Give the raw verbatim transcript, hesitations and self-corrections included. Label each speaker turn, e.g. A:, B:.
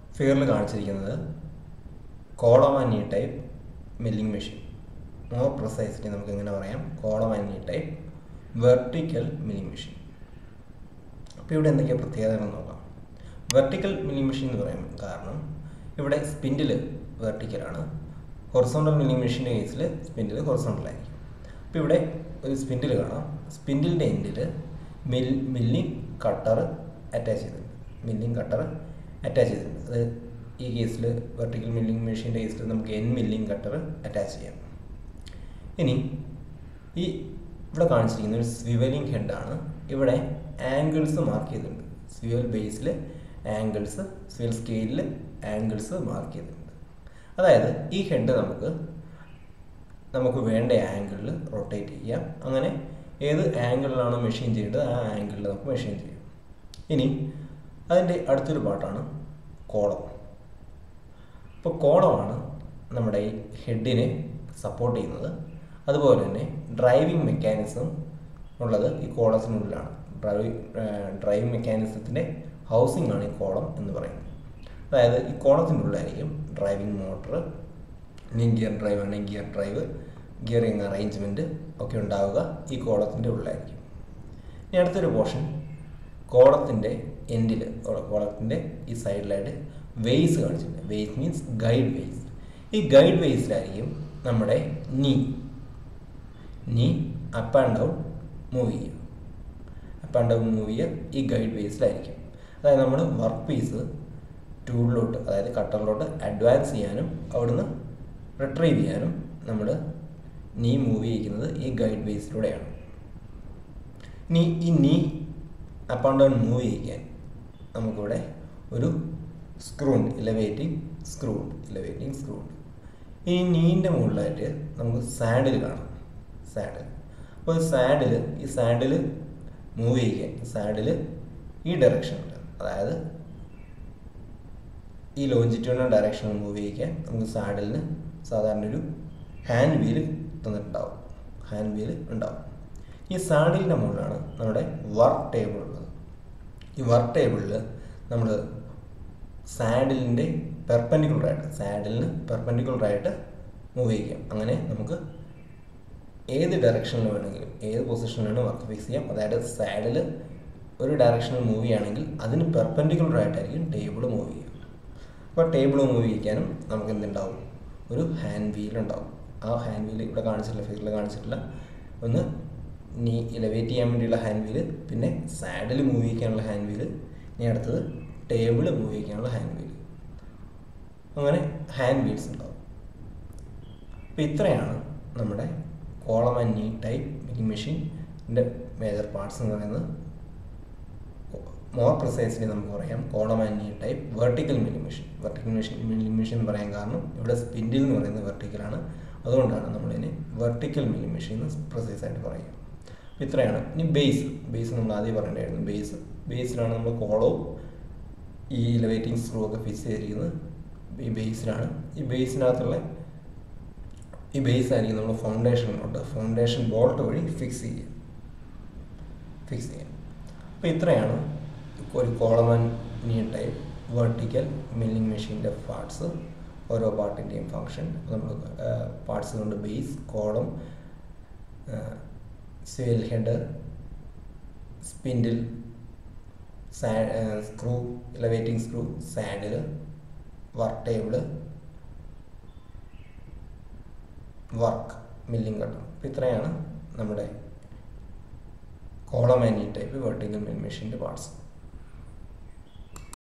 A: ഫിഗറിൽ കാണിച്ചിരിക്കുന്നത് column and knee type milling machine. More precisely നമുക്ക് എങ്ങനെ പറയാം, column and knee type vertical milling machine. അപ്പോൾ ഇവിടെ എന്തൊക്കെയാണ് പ്രത്യേകതകൾ നോക്കാം. വെർട്ടിക്കൽ മില്ലിംഗ് മെഷീൻ എന്ന് പറയാൻ കാരണം ഇവിടെ സ്പിൻഡിൽ വെർട്ടിക്കലാണ്. ഹൊറിസോണ്ടൽ മില്ലിംഗ് മെഷീൻ്റെ കേസിൽ സ്പിൻഡിൽ ഹൊറിസോണ്ടലായിരിക്കും. അപ്പോൾ ഇവിടെ ഒരു സ്പിൻഡിൽ കാണാം. സ്പിൻഡിലിൻ്റെ എൻഡിൽ മിൽ മില്ലിംഗ് കട്ടർ അറ്റാച്ച് ചെയ്തിട്ടുണ്ട്. മില്ലിംഗ് കട്ടർ അറ്റാച്ച് ചെയ്തിട്ടുണ്ട്. അത് ഈ കേസിൽ വെർട്ടിക്കൽ മില്ലിംഗ് മെഷീൻ്റെ കേസിൽ നമുക്ക് എൻ മില്ലിംഗ് കട്ടർ അറ്റാച്ച് ചെയ്യാം. ഇനി ഈ ഇവിടെ കാണിച്ചിരിക്കുന്ന ഒരു സ്വിവലിംഗ് ഹെഡാണ്. ഇവിടെ ആംഗിൾസ് മാർക്ക് ചെയ്തിട്ടുണ്ട്. സ്വിവൽ ബേസിൽ ആംഗിൾസ്, സ്വിവൽ സ്കെയിലിൽ ആംഗിൾസ് മാർക്ക് ചെയ്തിട്ടുണ്ട്. അതായത് ഈ ഹെഡ് നമുക്ക് നമുക്ക് വേണ്ട ആംഗിളിൽ റൊട്ടേറ്റ് ചെയ്യാം. അങ്ങനെ ഏത് ആംഗിളിലാണോ മെഷീൻ ചെയ്യേണ്ടത് ആ ആംഗിളിൽ നമുക്ക് മെഷീൻ ചെയ്യാം. ഇനി അതിൻ്റെ അടുത്തൊരു പാർട്ടാണ് കോളം. അപ്പോൾ കോളമാണ് നമ്മുടെ ഈ ഹെഡിനെ സപ്പോർട്ട് ചെയ്യുന്നത്. അതുപോലെ തന്നെ ഡ്രൈവിംഗ് മെക്കാനിസം ഉള്ളത് ഈ കോളത്തിനുള്ളിലാണ്. ഡ്രൈവ് ഡ്രൈവിംഗ് മെക്കാനിസത്തിൻ്റെ ഹൗസിംഗ് ആണ് ഈ കോളം എന്ന് പറയുന്നത്. അതായത് ഈ കോളത്തിൻ്റെ ഉള്ളിലായിരിക്കും ഡ്രൈവിംഗ് മോട്ടർ, ഇനി ഗിയർ ഡ്രൈവ് ആണെങ്കിൽ ഗിയർ ഡ്രൈവ്, ഗിയറിംഗ് അറേഞ്ച്മെൻറ്റ് ഒക്കെ ഉണ്ടാവുക ഈ കോളത്തിൻ്റെ ഉള്ളിലായിരിക്കും. ഇനി അടുത്തൊരു പോർഷൻ കോളത്തിൻ്റെ എൻഡിൽ, കോളത്തിൻ്റെ ഈ സൈഡിലായിട്ട് വെയ്സ് കാണിച്ചിട്ടുണ്ട്. Ways means guide ways. ഈ ഗൈഡ് വെയ്സിലായിരിക്കും നമ്മുടെ knee knee up and down move ചെയ്യുക. അപ്പ് ആൻഡ് ഡൗൺ മൂവ് ചെയ്യുക ഈ ഗൈഡ് വെയ്സിലായിരിക്കും. അതായത് നമ്മൾ വർക്ക് പീസ് ടൂളിലോട്ട്, അതായത് കട്ടറിലോട്ട് അഡ്വാൻസ് ചെയ്യാനും അവിടുന്ന് റിട്രീവ് ചെയ്യാനും നമ്മൾ നീ മൂവ് ചെയ്യിക്കുന്നത് ഈ ഗൈഡ് വെയ്സിലൂടെയാണ്. ഇനി ഈ നീ അപ്പ് ആൻഡ് ഡൗൺ മൂവ് ചെയ്യിക്കാൻ നമുക്കിവിടെ ഒരു സ്ക്രൂ ഉണ്ട്, ഇലവേറ്റിംഗ് സ്ക്രൂ ഉണ്ട് ഇലവേറ്റിംഗ് സ്ക്രൂ ഉണ്ട് ഈ നീൻ്റെ മുകളിലായിട്ട് നമുക്ക് സാഡിൽ കാണാം. സാഡിൽ അപ്പോൾ സാഡിൽ ഈ സാഡിൽ മൂവ് ചെയ്യിക്കാൻ സാഡിൽ ഈ ഡയറക്ഷനുണ്ട്, അതായത് ഈ ലോഞ്ചിറ്റ്യൂണൽ ഡയറക്ഷനിൽ മൂവ് ചെയ്യിക്കാൻ നമുക്ക് സാഡിലിന് സാധാരണ ഒരു ഹാൻഡ് വീല് തന്നിട്ടുണ്ടാവും. ഹാൻഡ് വീല് ഉണ്ടാവും. ഈ സാഡിലിൻ്റെ മുകളിലാണ് നമ്മുടെ വർക്ക് ടേബിൾ ഉള്ളത്. ഈ വർക്ക് ടേബിളിൽ നമ്മൾ സാഡിലിൻ്റെ പെർപെൻഡിക്കുലറായിട്ട് സാഡിലിന് പെർപെൻഡിക്കുലറായിട്ട് മൂവ് ചെയ്യിക്കാം. അങ്ങനെ നമുക്ക് ഏത് ഡയറക്ഷനിൽ വേണമെങ്കിലും ഏത് പൊസിഷനിലാണ് വർക്ക് ഫിക്സ് ചെയ്യാം. അതായത് സാഡിൽ ഒരു ഡയറക്ഷനിൽ മൂവ് ചെയ്യുകയാണെങ്കിൽ അതിന് പെർപെൻഡിക്കുലറായിട്ടായിരിക്കും ടേബിൾ മൂവ് ചെയ്യുക. അപ്പോൾ ടേബിൾ മൂവ് ചെയ്യിക്കാനും നമുക്ക് എന്തുണ്ടാവും, ഒരു ഹാൻഡ് വീൽ ഉണ്ടാവും. ആ ഹാൻഡ് വീൽ ഇവിടെ കാണിച്ചിട്ടില്ല, ഫിഗറിൽ കാണിച്ചിട്ടില്ല. ഒന്ന് നീ ഇലവേറ്റ് ചെയ്യാൻ വേണ്ടിയുള്ള ഹാൻഡ് വീല്, പിന്നെ സാഡിൽ മൂവ് ചെയ്യിക്കാനുള്ള ഹാൻഡ് വീല്, ഇനി അടുത്തത് ടേബിൾ മൂവ് ചെയ്യിക്കാനുള്ള ഹാൻഡ് വീല്. അങ്ങനെ ഹാൻഡ് വീൽസ് ഉണ്ടാവും. അപ്പോൾ ഇത്രയാണ് നമ്മുടെ column and knee type milling മെഷീൻ്റെ മേജർ പാർട്സ് എന്ന് പറയുന്നത്. മോർ പ്രിസൈസ്ലി നമുക്ക് പറയാം column and knee type vertical milling machine. Vertical machine milling machine എന്ന് പറയാൻ കാരണം ഇവിടെ സ്പിൻഡിൽ എന്ന് പറയുന്നത് വെർട്ടിക്കലാണ്. അതുകൊണ്ടാണ് നമ്മളിതിനെ വെർട്ടിക്കൽ മില്ലിംഗ് മെഷീൻ എന്ന് പ്രിസൈസ് ആയിട്ട് പറയുക. അപ്പോൾ ഇത്രയാണ്. ഇനി ബേസ് ബേസ് നമ്മൾ ആദ്യം പറയേണ്ടായിരുന്നു. ബേസ് ബേസിലാണ് നമ്മൾ കോളവും ഈ ഇലവേറ്റിംഗ് സ്ക്രൂ ഒക്കെ ഫിക്സ് ചെയ്തിരിക്കുന്നത്. ഈ ബേസിലാണ്. ഈ ബേസിനകത്തുള്ള ഈ ബേസ് ആയിരിക്കും നമ്മൾ ഫൗണ്ടേഷനിലോട്ട് ഫൗണ്ടേഷൻ ബോൾട്ട് വഴി ഫിക്സ് ചെയ്യുക ഫിക്സ് ചെയ്യുക അപ്പോൾ ഇത്രയാണ് ഒരു column and knee type vertical milling മെഷീൻ്റെ പാർട്സ്. ഓരോ പാർട്ടിൻ്റെയും ഫങ്ഷൻ നമ്മൾ പാർട്സ് കൊണ്ട് base, column, swivel head, spindle, screw, elevating screw, saddle, work table, work milling cutter. അപ്പോൾ ഇത്രയാണ് നമ്മുടെ column and knee type vertical milling മെഷീൻ്റെ പാർട്സ്.